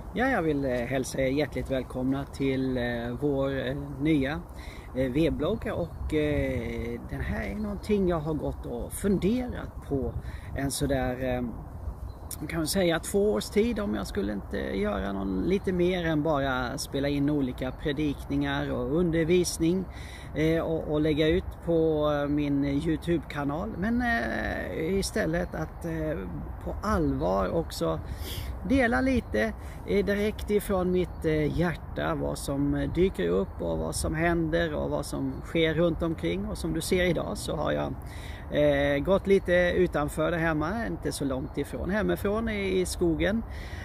Ja, jag vill hälsa er hjärtligt välkomna till vår nya weblogg, och den här är någonting jag har gått och funderat på en sådär kan man säga 2 års tid, om jag skulle inte göra någon lite mer än bara spela in olika predikningar och undervisning och lägga ut på min YouTube-kanal, men istället att på allvar också dela lite direkt ifrån mitt hjärta vad som dyker upp och vad som händer och vad som sker runt omkring. Och som du ser idag så har jag gått lite utanför det hemma, inte så långt ifrån hemifrån i skogen,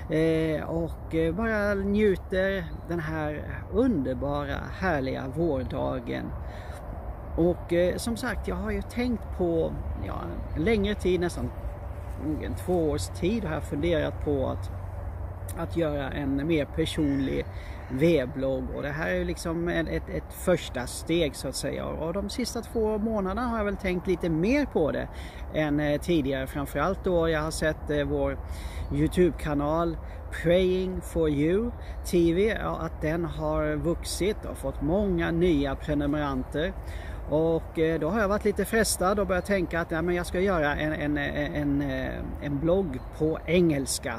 och bara njuter den här underbara härliga vårdagen. Och som sagt, jag har ju tänkt på en längre tid, nästan en 2 års tid, har jag funderat på att göra en mer personlig weblogg, och det här är ju liksom ett första steg så att säga, och de sista 2 månaderna har jag väl tänkt lite mer på det än tidigare, framförallt då jag har sett vår YouTube-kanal Praying for You TV, att den har vuxit och fått många nya prenumeranter. Och då har jag varit lite frestad och börjat tänka att men jag ska göra en blogg på engelska.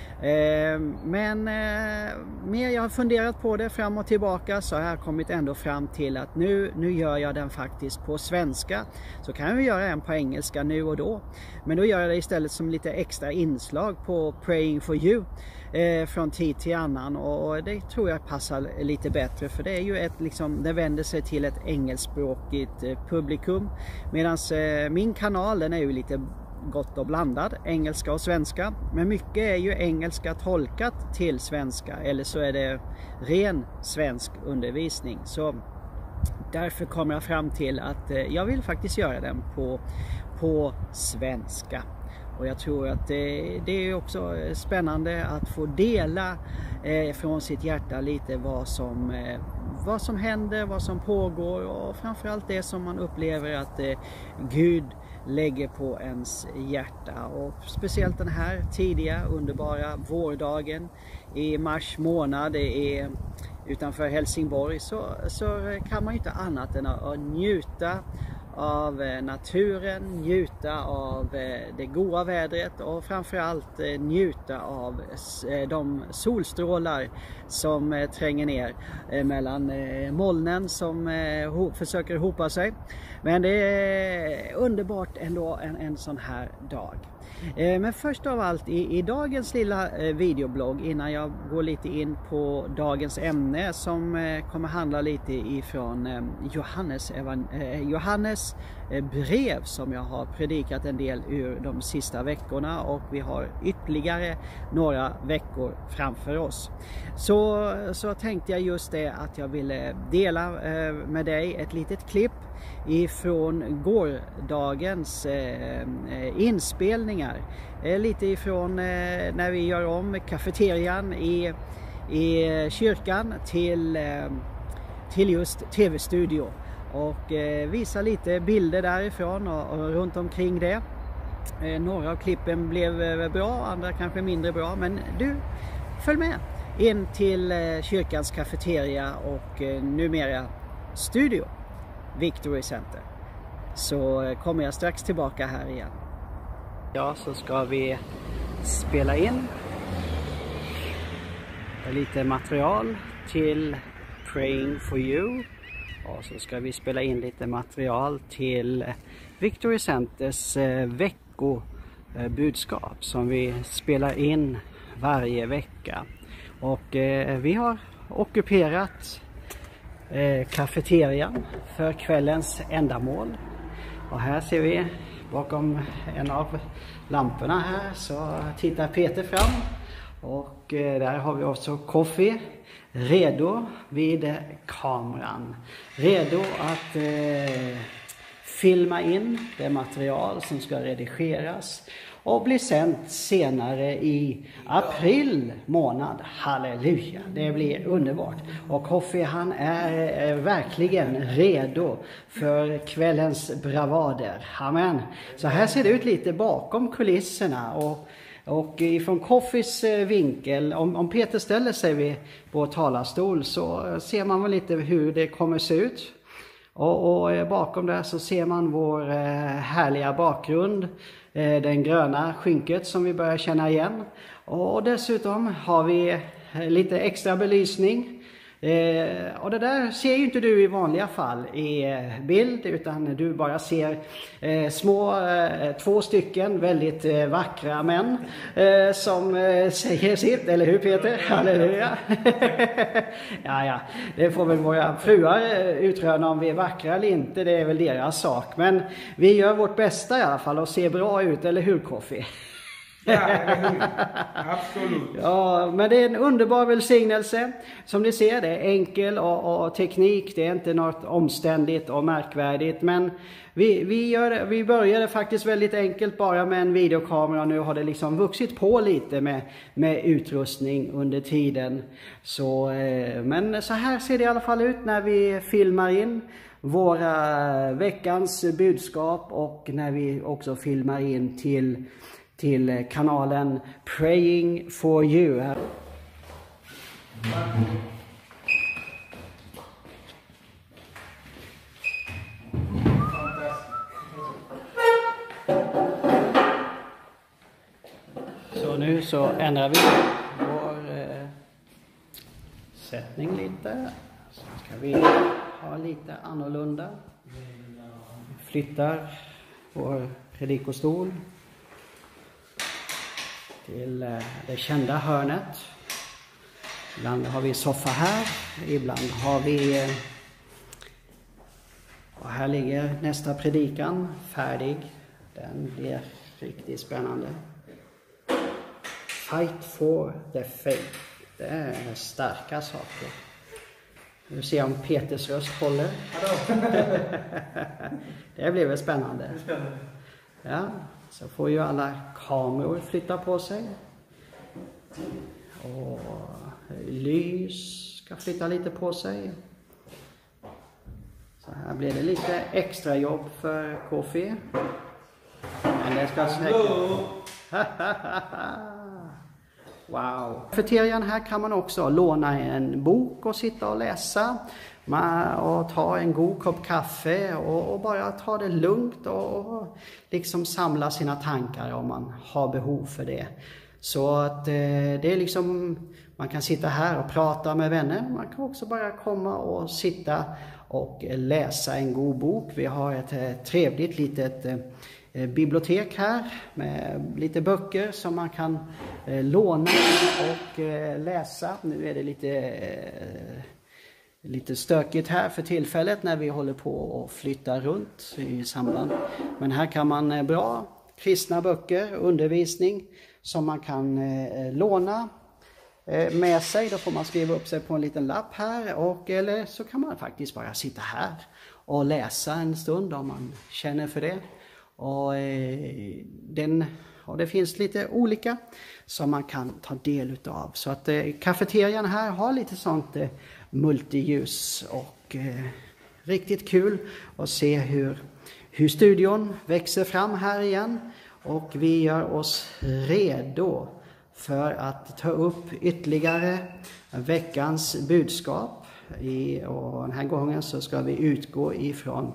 Men mer jag har funderat på det fram och tillbaka, så har jag kommit ändå fram till att nu gör jag den faktiskt på svenska. Så kan jag göra en på engelska nu och då, men då gör jag det istället som lite extra inslag på Praying for You från tid till annan, och det tror jag passar lite bättre, för det är ju det vänder sig till ett engelskspråkigt publikum, medan min kanal, den är ju lite gott och blandad, engelska och svenska, men mycket är ju engelska tolkat till svenska, eller så är det ren svensk undervisning. Så därför kommer jag fram till att jag vill faktiskt göra den på svenska. Och jag tror att det är också spännande att få dela från sitt hjärta lite vad som händer, vad som pågår, och framförallt det som man upplever att Gud lägger på ens hjärta. Och speciellt den här tidiga underbara vårdagen i mars månad, det är utanför Helsingborg, så kan man ju inte annat än att njuta av naturen, njuta av det goda vädret, och framförallt njuta av de solstrålar som tränger ner mellan molnen som försöker hopa sig. Men det är underbart ändå en sån här dag. Men först av allt i dagens lilla videoblogg, innan jag går lite in på dagens ämne som kommer handla lite ifrån Johannes brev, som jag har predikat en del ur de sista veckorna, och vi har ytterligare några veckor framför oss. Så tänkte jag just det, att jag ville dela med dig ett litet klipp ifrån gårdagens inspelningar, lite ifrån när vi gör om kafeterian i kyrkan till just tv-studio, och visa lite bilder därifrån och runt omkring det. Några av klippen blev bra, andra kanske mindre bra, men du, följ med in till kyrkans kafeteria och numera studio Victory Center, så kommer jag strax tillbaka här igen. Ja, så ska vi spela in lite material till Praying for You, och så ska vi spela in lite material till Victory Centers veckobudskap som vi spelar in varje vecka. Och vi har ockuperat kafeterian för kvällens ändamål, och här ser vi bakom en av lamporna här, så tittar Peter fram, och där har vi också Coffee redo vid kameran, redo att filma in det material som ska redigeras och blir sänt senare i april månad. Halleluja, det blir underbart. Och Coffee, han är verkligen redo för kvällens bravader. Amen. Så här ser det ut lite bakom kulisserna, och Och ifrån Coffees vinkel, om Peter ställer sig vid vår talarstol så ser man väl lite hur det kommer se ut. Och bakom där så ser man vår härliga bakgrund, den gröna skynket som vi börjar känna igen. Och dessutom har vi lite extra belysning. Och det där ser ju inte du i vanliga fall i bild, utan du bara ser två stycken väldigt vackra män som säger sitt, eller hur Peter? Halleluja! ja, det får väl våra fruar utröna om vi är vackra eller inte, det är väl deras sak. Men vi gör vårt bästa i alla fall och ser bra ut, eller hur Coffee? Ja, absolut. Ja, men det är en underbar välsignelse. Som ni ser, det är enkel och teknik. Det är inte något omständigt och märkvärdigt. Men vi började faktiskt väldigt enkelt bara med en videokamera. Nu har det liksom vuxit på lite med utrustning under tiden. Men så här ser det i alla fall ut när vi filmar in våra veckans budskap. Och när vi också filmar in till kanalen Praying for You. Så nu så ändrar vi vår sättning lite. Så ska vi ha lite annorlunda. Vi flyttar vår predikostol till det kända hörnet. Ibland har vi soffa här, ibland har vi, och här ligger nästa predikan färdig. Den blir riktigt spännande. Fight for the faith. Det är starka saker. Nu ser jag om Peters röst håller. Det blir väl spännande. Ja. Så får ju alla kameror flytta på sig. Och lys ska flytta lite på sig. Så här blir det lite extra jobb för Coffee. Men det ska säkert... Wow! För Terian här kan man också låna en bok och sitta och läsa. Och ta en god kopp kaffe och bara ta det lugnt och liksom samla sina tankar om man har behov för det. Så att det är liksom, man kan sitta här och prata med vänner. Man kan också bara komma och sitta och läsa en god bok. Vi har ett trevligt litet bibliotek här med lite böcker som man kan låna och läsa. Nu är det lite stökigt här för tillfället när vi håller på och flyttar runt i samband. Men här kan man bra kristna böcker, undervisning som man kan låna med sig. Då får man skriva upp sig på en liten lapp här, eller så kan man faktiskt bara sitta här och läsa en stund om man känner för det. Och det finns lite olika som man kan ta del utav. Så att kafeterian här har lite sånt multiljus och riktigt kul att se hur studion växer fram här igen. Och vi gör oss redo för att ta upp ytterligare veckans budskap. Och den här gången så ska vi utgå ifrån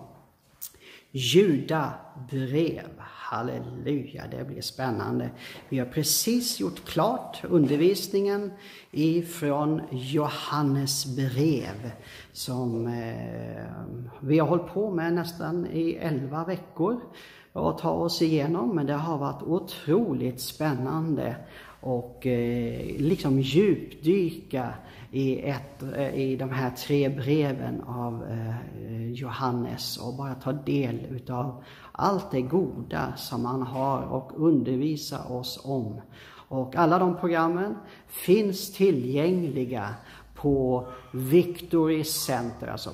Judabrev. Halleluja, det blir spännande. Vi har precis gjort klart undervisningen ifrån Johannes brev som vi har hållit på med nästan i 11 veckor och ta oss igenom. Men det har varit otroligt spännande och liksom djupdyka i de här 3 breven av Johannes och bara ta del utav allt det goda som han har och undervisa oss om. Och alla de programmen finns tillgängliga på Victory Center, alltså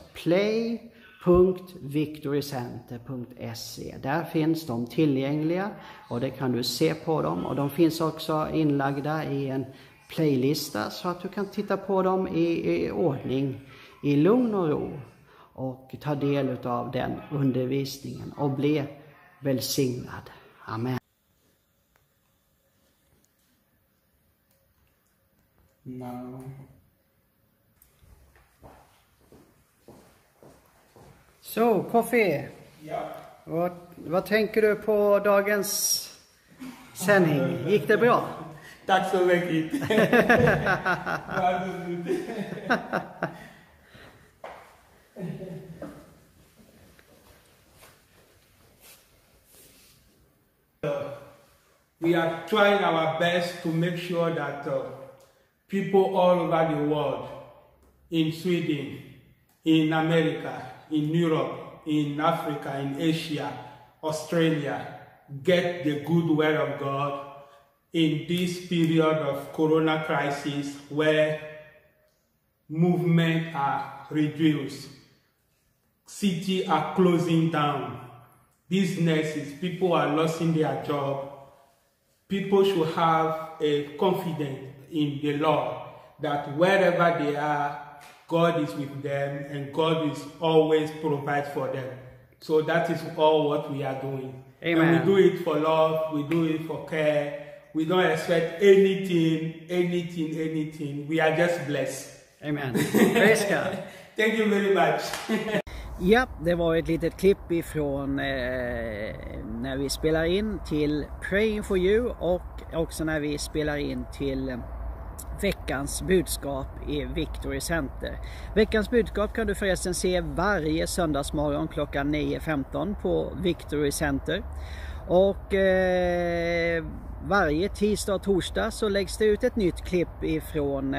play.victorycenter.se. Där finns de tillgängliga och det kan du se på dem, och de finns också inlagda i en playlista så att du kan titta på dem i ordning, i lugn och ro, och ta del av den undervisningen och bli välsignad. Amen. No. Så, Kofi. Ja. Vad tänker du på dagens sändning? Gick det bra? Tack så mycket. We are trying our best to make sure that people all over the world, in Sweden, in America, in Europe, in Africa, in Asia, Australia, get the good word of God in this period of corona crisis where movement are reduced, cities are closing down, businesses, people are losing their job. People should have a confidence in the Lord that wherever they are, God is with them and God is always provide for them. So that is all what we are doing. Amen. And we do it for love, we do it for care. We don't expect anything. We are just blessed. Amen. Praise God. Thank you very much. Ja, det var ett litet klipp ifrån när vi spelar in till Praying for You och också när vi spelar in till veckans budskap i Victory Center. Veckans budskap kan du förresten se varje söndagsmorgon klockan 9:15 på Victory Center. Och varje tisdag och torsdag så läggs det ut ett nytt klipp ifrån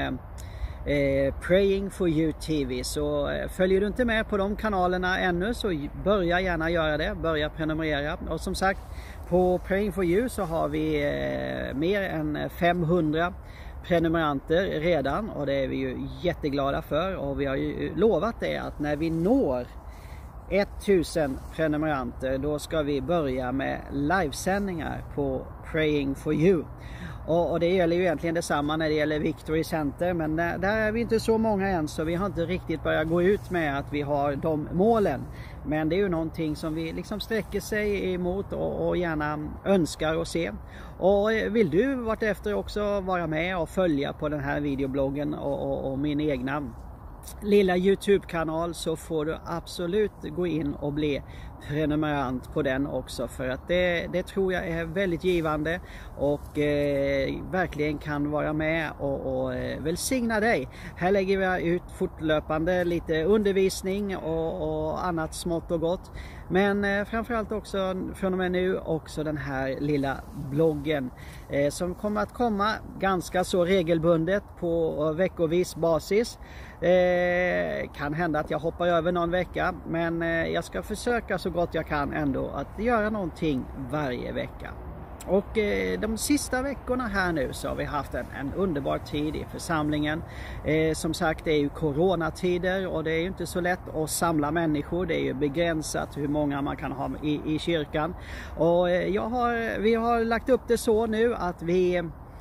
Praying for You TV. Så följer du inte med på de kanalerna ännu så börja gärna göra det, börja prenumerera. Och som sagt, på Praying for You så har vi mer än 500 prenumeranter redan och det är vi ju jätteglada för, och vi har ju lovat det att när vi når 1000 prenumeranter då ska vi börja med livesändningar på Praying for You. Och det gäller ju egentligen detsamma när det gäller Victory Center, men där är vi inte så många än så vi har inte riktigt börjat gå ut med att vi har de målen. Men det är ju någonting som vi liksom sträcker sig emot och gärna önskar att se. Och vill du vartefter också vara med och följa på den här videobloggen och min egna lilla YouTube-kanal så får du absolut gå in och bli prenumerant på den också, för att det tror jag är väldigt givande och verkligen kan vara med och välsigna dig. Här lägger vi ut fortlöpande lite undervisning och annat smått och gott, men framförallt också från och med nu också den här lilla bloggen som kommer att komma ganska så regelbundet på veckovis basis. Kan hända att jag hoppar över någon vecka, men jag ska försöka så gott jag kan ändå att göra någonting varje vecka. Och de sista veckorna här nu så har vi haft en underbar tid i församlingen. Som sagt, det är ju coronatider och det är ju inte så lätt att samla människor. Det är ju begränsat hur många man kan ha i kyrkan. Och vi har lagt upp det så nu att vi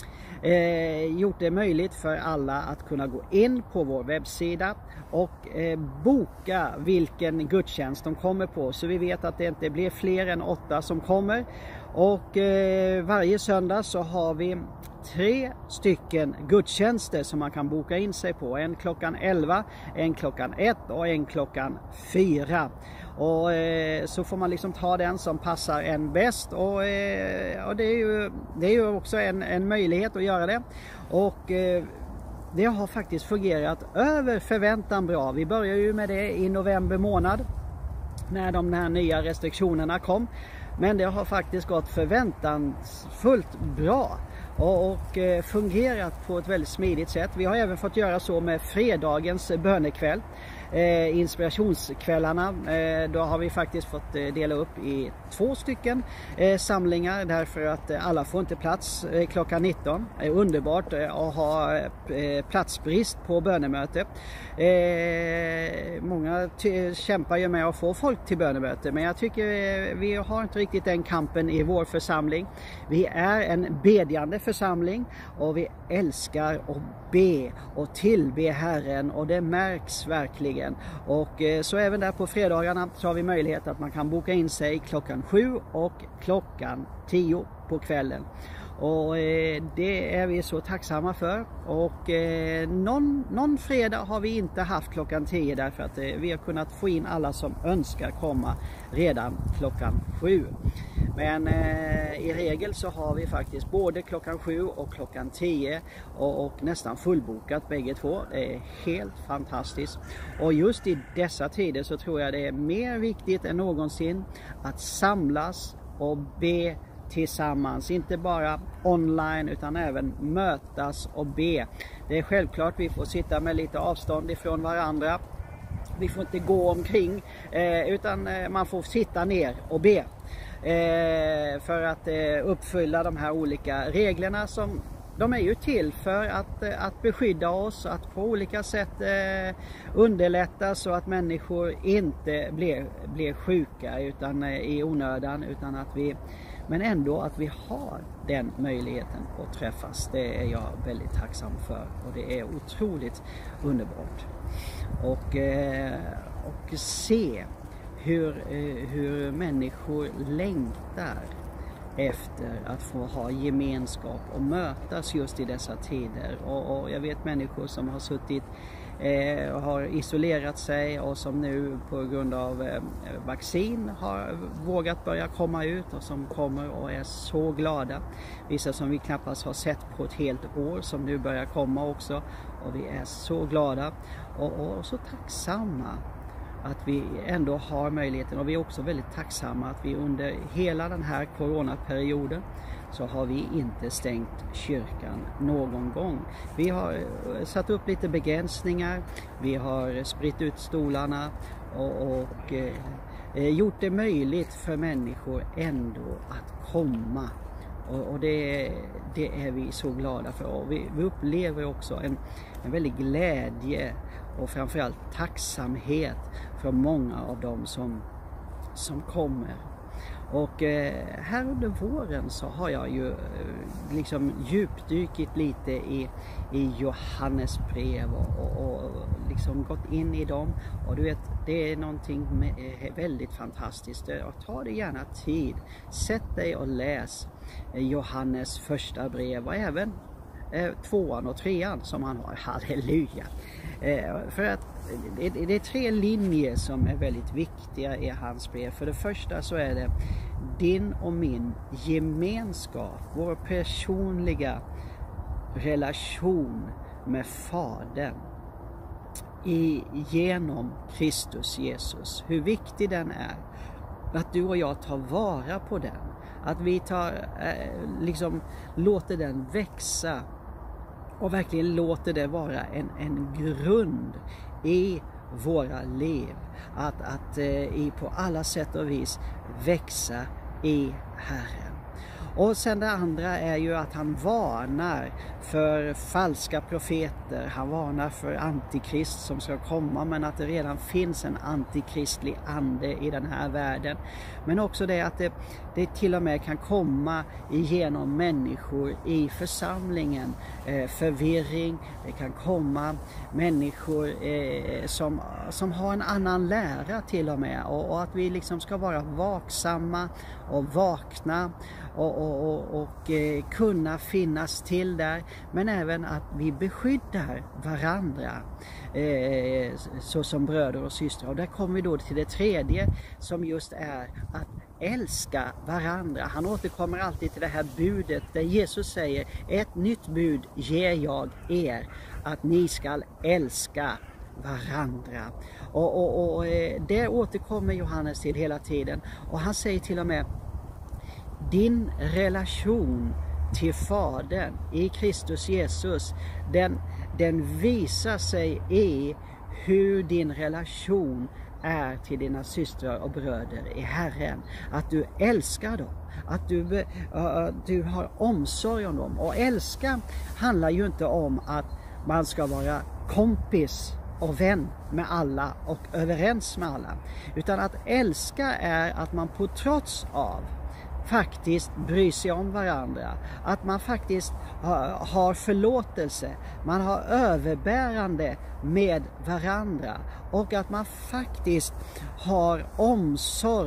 gjort det möjligt för alla att kunna gå in på vår webbsida och boka vilken gudstjänst de kommer på, så vi vet att det inte blir fler än 8 som kommer. Och varje söndag så har vi 3 stycken gudstjänster som man kan boka in sig på. En klockan 11, en klockan 1 och en klockan 4. Och så får man liksom ta den som passar en bäst, och det är ju också en möjlighet att göra det. Och det har faktiskt fungerat över förväntan bra. Vi börjar ju med det i november månad när de här nya restriktionerna kom. Men det har faktiskt gått förväntansfullt bra och fungerat på ett väldigt smidigt sätt. Vi har även fått göra så med fredagens bönekväll. Inspirationskvällarna, då har vi faktiskt fått dela upp i 2 stycken samlingar därför att alla får inte plats klockan 19. Det är underbart att ha platsbrist på bönemöte. Många kämpar ju med att få folk till bönemöte, men jag tycker vi har inte riktigt den kampen i vår församling. Vi är en bedjande församling och vi älskar att be och tillbe Herren, och det märks verkligen. Och så även där på fredagarna så har vi möjlighet att man kan boka in sig klockan 7 och klockan 10 på kvällen. Och det är vi så tacksamma för. Och någon fredag har vi inte haft klockan 10 därför att vi har kunnat få in alla som önskar komma redan klockan 7. Men i regel så har vi faktiskt både klockan 7 och klockan 10 och nästan fullbokat bägge två. Det är helt fantastiskt. Och just i dessa tider så tror jag det är mer viktigt än någonsin att samlas och be tillsammans. Inte bara online utan även mötas och be. Det är självklart vi får sitta med lite avstånd ifrån varandra. Vi får inte gå omkring utan man får sitta ner och be. För att uppfylla de här olika reglerna som de är ju till för att beskydda oss, att på olika sätt underlätta så att människor inte blir sjuka utan i onödan, utan att men ändå att vi har den möjligheten att träffas. Det är jag väldigt tacksam för och det är otroligt underbart. Och se hur människor längtar efter att få ha gemenskap och mötas just i dessa tider. Och jag vet människor som har suttit och har isolerat sig och som nu på grund av vaccin har vågat börja komma ut och som kommer och är så glada. Vissa som vi knappast har sett på ett helt år som nu börjar komma också, och vi är så glada och så tacksamma att vi ändå har möjligheten. Och vi är också väldigt tacksamma att vi under hela den här coronaperioden så har vi inte stängt kyrkan någon gång. Vi har satt upp lite begränsningar, vi har spritt ut stolarna och gjort det möjligt för människor ändå att komma. Och det är vi så glada för. Och vi upplever också en väldig glädje och framförallt tacksamhet för många av dem som kommer. Och här under våren så har jag ju liksom djupdykit lite i Johannes brev och liksom gått in i dem. Och du vet, det är någonting väldigt fantastiskt. Ta dig gärna tid, sätt dig och läs Johannes första brev och även 2:an och 3:an som han har. Halleluja! För att det är 3 linjer som är väldigt viktiga i hans brev. För det första så är det din och min gemenskap, vår personliga relation med Fadern genom Kristus Jesus. Hur viktig den är, att du och jag tar vara på den, att vi låter den växa och verkligen låter det vara en grund i våra liv. Att på alla sätt och vis växa i Herren. Och sen det andra är ju att han varnar för falska profeter. Han varnar för antikrist som ska komma, men att det redan finns en antikristlig ande i den här världen. Men också det att det till och med kan komma igenom människor i församlingen. Förvirring, det kan komma människor som har en annan lära till och med. Och att vi liksom ska vara vaksamma och vakna och kunna finnas till där, men även att vi beskyddar varandra så som bröder och systrar. Och där kommer vi då till det tredje som just är att älska varandra. Han återkommer alltid till det här budet där Jesus säger: ett nytt bud ger jag er, att ni ska älska varandra. Och det återkommer Johannes till hela tiden. Och han säger till och med: din relation till Fadern i Kristus Jesus, den visar sig i hur din relation är till dina systrar och bröder i Herren. Att du älskar dem, att du har omsorg om dem. Och älska handlar ju inte om att man ska vara kompis och vän med alla och överens med alla, utan att älska är att man på trots av faktiskt bryr sig om varandra, att man faktiskt har förlåtelse, man har överbärande med varandra och att man faktiskt har omsorg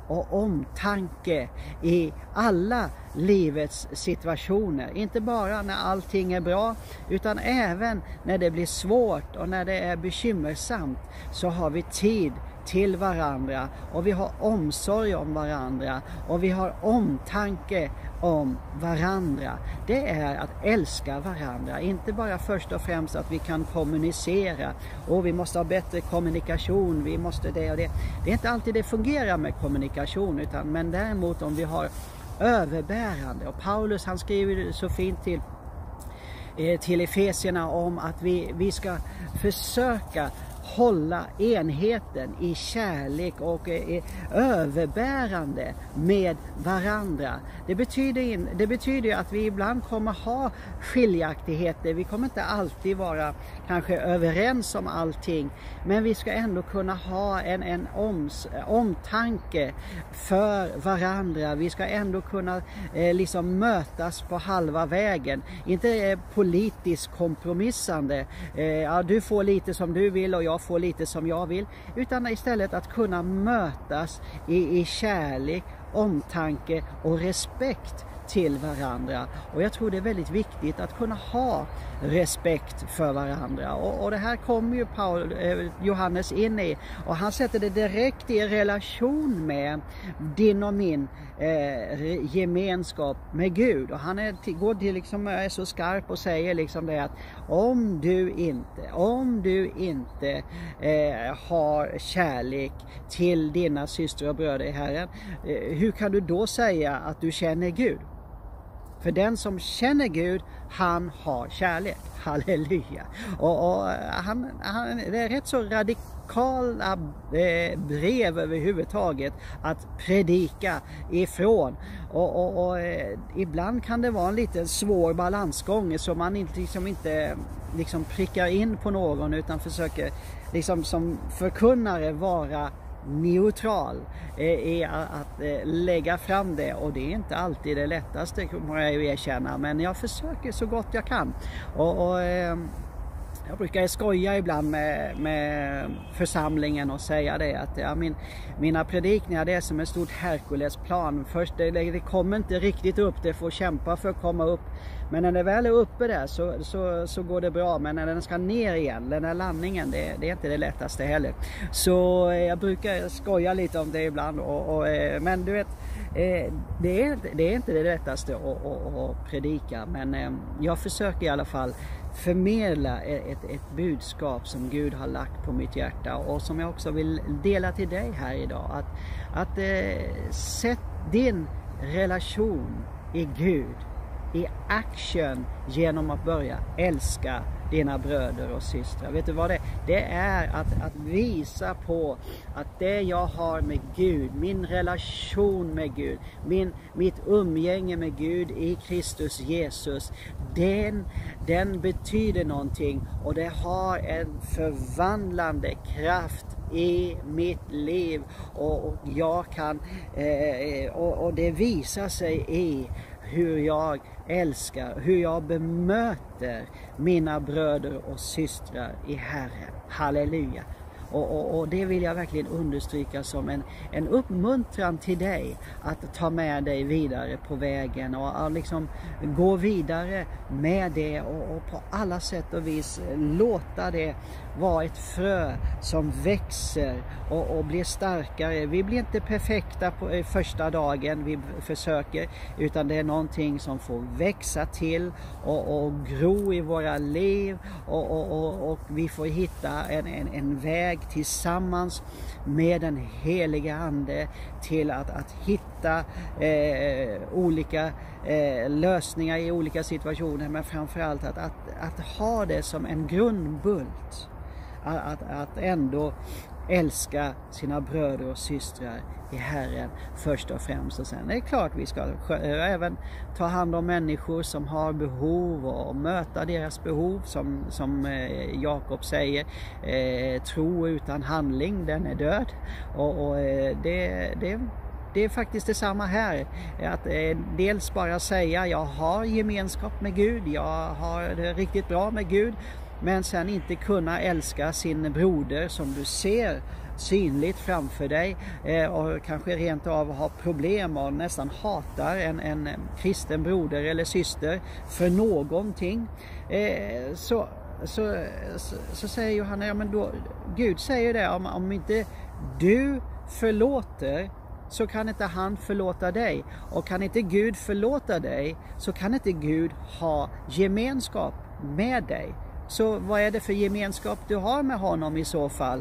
och omtanke i alla livets situationer. Inte bara när allting är bra, utan även när det blir svårt och när det är bekymmersamt, så har vi tid till varandra och vi har omsorg om varandra och vi har omtanke om varandra. Det är att älska varandra, inte bara först och främst att vi kan kommunicera och vi måste ha bättre kommunikation, vi måste det och det. Det är inte alltid det fungerar med kommunikation, men däremot om vi har överbärande, och Paulus han skriver så fint till Efesierna om att vi ska försöka hålla enheten i kärlek och överbärande med varandra. Det betyder att vi ibland kommer ha skiljaktigheter. Vi kommer inte alltid vara kanske överens om allting, men vi ska ändå kunna ha en omtanke för varandra. Vi ska ändå kunna liksom mötas på halva vägen. Inte politiskt kompromissande. Ja, du får lite som du vill och jag får lite som jag vill, utan istället att kunna mötas i kärlek, omtanke och respekt till varandra. Och jag tror det är väldigt viktigt att kunna ha respekt för varandra. Och det här kommer ju Johannes in i, och han sätter det direkt i relation med din och min gemenskap med Gud. Och han går till liksom, är så skarp och säger liksom det att om du inte har kärlek till dina systrar och bröder i Herren, hur kan du då säga att du känner Gud? För den som känner Gud, han har kärlek. Halleluja. Och det är rätt så radikala brev överhuvudtaget att predika ifrån. Och ibland kan det vara en lite svår balansgång, så man inte prickar in på någon, utan försöker liksom som förkunnare vara neutral i att lägga fram det, och det är inte alltid det lättaste, må jag ju erkänna, men jag försöker så gott jag kan. Och jag brukar skoja ibland med församlingen och säga det att mina predikningar, det är som ett stort Herkulesplan. Först det kommer inte riktigt upp, det får kämpa för att komma upp. Men när det väl är uppe där så går det bra. Men när den ska ner igen, den här landningen, det är inte det lättaste heller. Så jag brukar skoja lite om det ibland. Men du vet, det är inte det lättaste att predika. Men jag försöker i alla fall förmedla ett budskap som Gud har lagt på mitt hjärta, och som jag också vill dela till dig här idag. Att sätt din relation i Gud i action genom att börja älska dina bröder och systrar. Vet du vad det är? Att visa på att det jag har med Gud, min relation med Gud, mitt umgänge med Gud i Kristus Jesus, den betyder någonting, och det har en förvandlande kraft i mitt liv, och jag kan och det visar sig i hur jag älskar, hur jag bemöter mina bröder och systrar i Herren. Halleluja! Och det vill jag verkligen understryka som en uppmuntran till dig att ta med dig vidare på vägen, och liksom gå vidare med det, och på alla sätt och vis låta det vara ett frö som växer och blir starkare. Vi blir inte perfekta på första dagen vi försöker, utan det är någonting som får växa till och gro i våra liv, och vi får hitta en väg tillsammans med den heliga Ande till att hitta olika lösningar i olika situationer, men framförallt att ha det som en grundbult, att ändå älska sina bröder och systrar i Herren först och främst. Och sen är det klart vi ska även ta hand om människor som har behov och möta deras behov, som Jakob säger, tro utan handling, den är död. Och det är faktiskt detsamma här, att dels bara säga jag har gemenskap med Gud, jag har det riktigt bra med Gud, men sen inte kunna älska sin broder som du ser synligt framför dig och kanske rent av har problem och nästan hatar en kristen broder eller syster för någonting, så säger Johanna, ja men då, Gud säger det, om inte du förlåter så kan inte han förlåta dig, och kan inte Gud förlåta dig så kan inte Gud ha gemenskap med dig. Så vad är det för gemenskap du har med honom i så fall?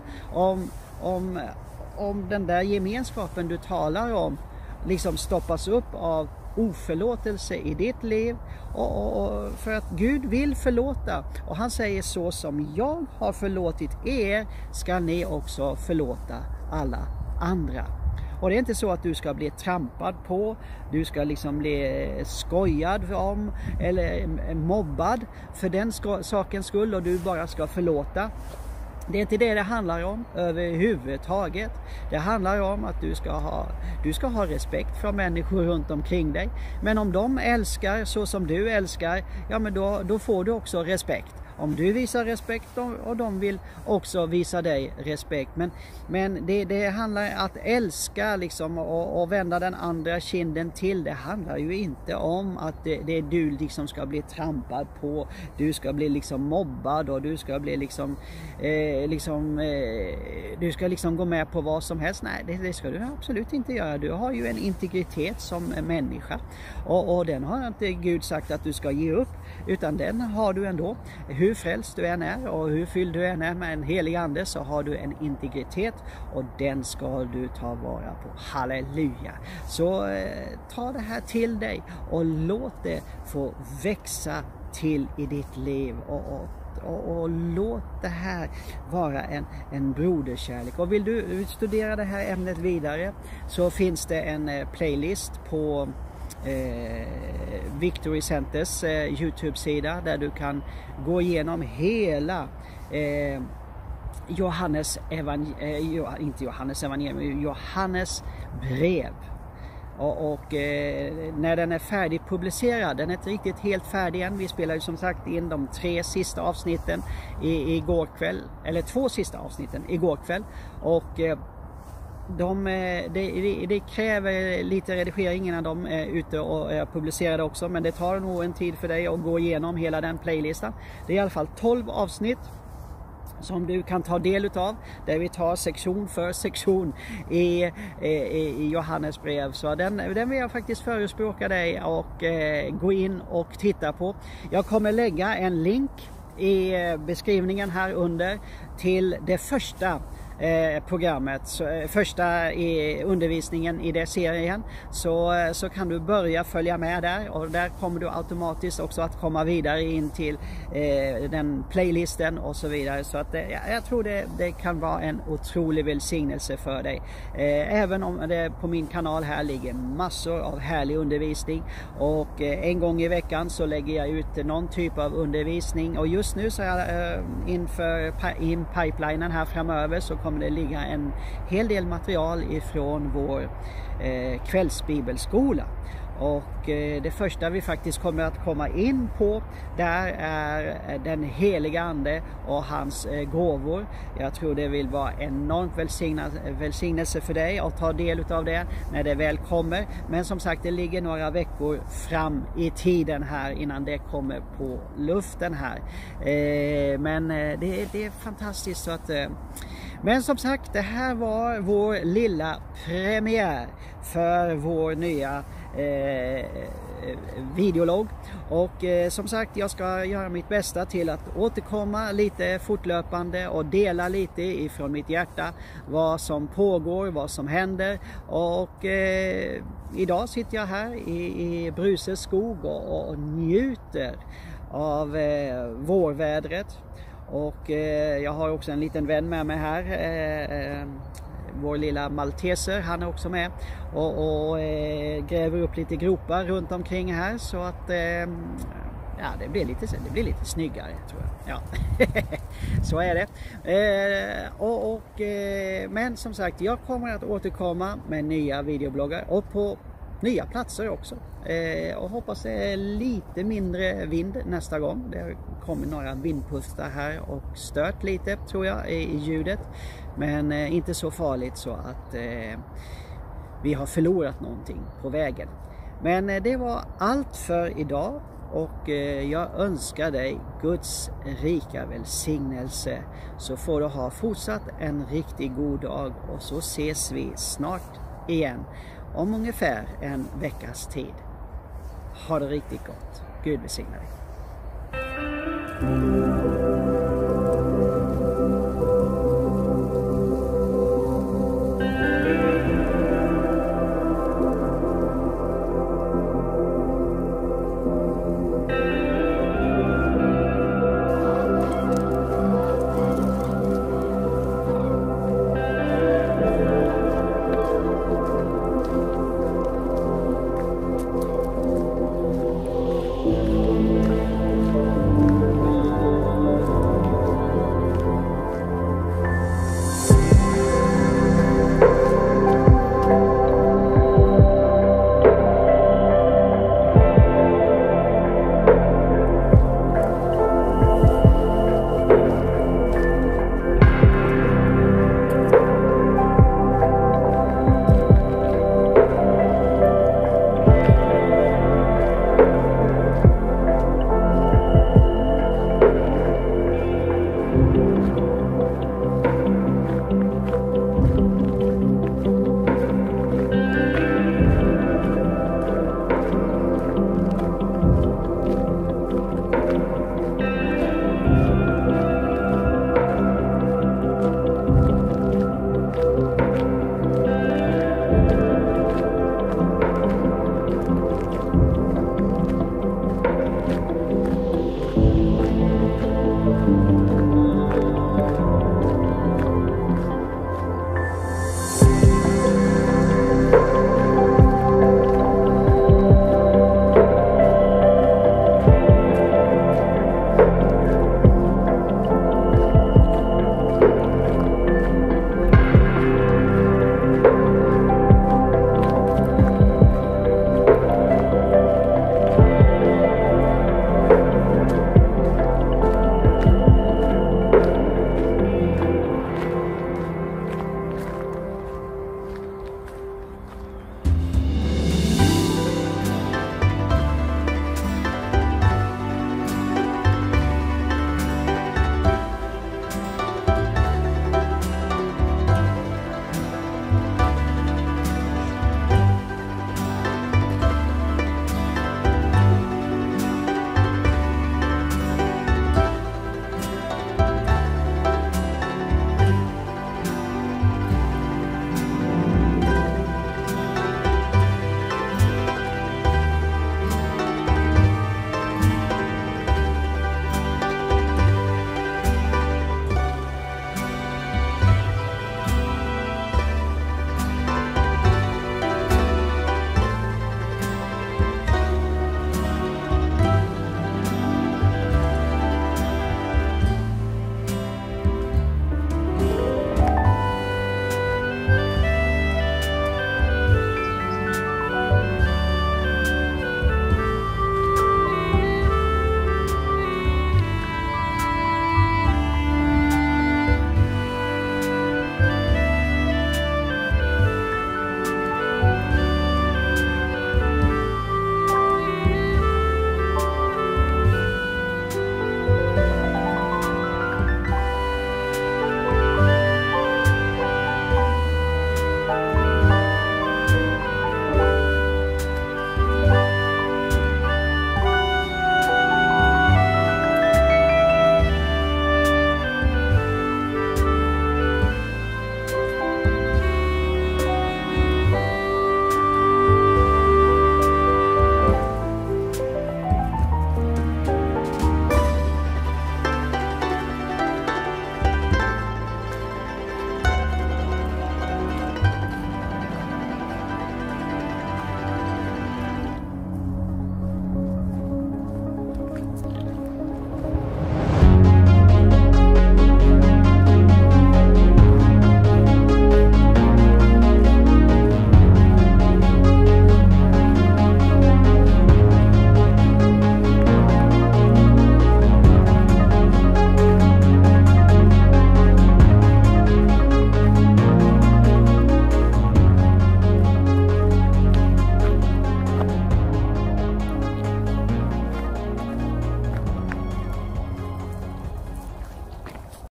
Om den där gemenskapen du talar om liksom stoppas upp av oförlåtelse i ditt liv, och för att Gud vill förlåta, och han säger så som jag har förlåtit er ska ni också förlåta alla andra. Och det är inte så att du ska bli trampad på, du ska liksom bli skojad om eller mobbad för den sakens skull, och du bara ska förlåta. Det är inte det handlar om överhuvudtaget. Det handlar om att du ska ha respekt för människor runt omkring dig. Men om de älskar så som du älskar, ja men då får du också respekt. Om du visar respekt och de vill också visa dig respekt. Men det handlar om att älska liksom, och vända den andra kinden till. Det handlar ju inte om att det du liksom ska bli trampad på. Du ska bli liksom mobbad, och du ska bli du ska liksom gå med på vad som helst. Nej, det ska du absolut inte göra. Du har ju en integritet som människa. Och den har inte Gud sagt att du ska ge upp. Utan den har du ändå. Hur frälst du än är och hur fylld du än är med en helig ande, så har du en integritet, och den ska du ta vara på. Halleluja! Så ta det här till dig och låt det få växa till i ditt liv, och låt det här vara en broderkärlek. Och vill du studera det här ämnet vidare, så finns det en playlist på Victory Centers YouTube-sida, där du kan gå igenom hela Johannes brev. Och när den är färdig publicerad, den är inte riktigt helt färdig än. Vi spelar ju som sagt in de 3 sista avsnitten igår kväll, eller 2 sista avsnitten igår kväll, och det kräver lite redigering innan de är ute och är publicerade också, men det tar nog en tid för dig att gå igenom hela den playlistan. Det är i alla fall 12 avsnitt som du kan ta del utav, där vi tar sektion för sektion i Johannes brev. Så den vill jag faktiskt förespråka dig och gå in och titta på. Jag kommer lägga en länk i beskrivningen här under till det första programmet, första undervisningen i det serien, så kan du börja följa med där, och där kommer du automatiskt också att komma vidare in till den playlisten och så vidare. Så att jag tror det kan vara en otrolig välsignelse för dig, även om det på min kanal här ligger massor av härlig undervisning, och en gång i veckan så lägger jag ut någon typ av undervisning, och just nu så är jag inför pipelinen här framöver, så kommer det ligga en hel del material ifrån vår kvällsbibelskola. Och det första vi faktiskt kommer att komma in på där är den heliga ande och hans gåvor. Jag tror det vill vara enormt välsignelse för dig att ta del av det när det väl kommer. Men som sagt, det ligger några veckor fram i tiden här innan det kommer på luften här. Men det är fantastiskt. Så att, men som sagt, det här var vår lilla premiär för vår nya videolog, och som sagt, jag ska göra mitt bästa till att återkomma lite fortlöpande och dela lite ifrån mitt hjärta vad som pågår, vad som händer. Och idag sitter jag här i Bruses skog och njuter av vårvädret, och jag har också en liten vän med mig här, vår lilla malteser, han är också med och gräver upp lite gropar runt omkring här, så att ja, det blir lite snyggare, tror jag. Ja. Så är det. Men som sagt, jag kommer att återkomma med nya videobloggar, och på nya platser också. Och hoppas det är lite mindre vind nästa gång. Det kommer några vindpustar här och stört lite tror jag i ljudet. Men inte så farligt så att vi har förlorat någonting på vägen. Men det var allt för idag. Och jag önskar dig Guds rika välsignelse, så får du ha fortsatt en riktigt god dag, och så ses vi snart igen om ungefär en veckas tid. Ha det riktigt gott. Gud välsigne dig.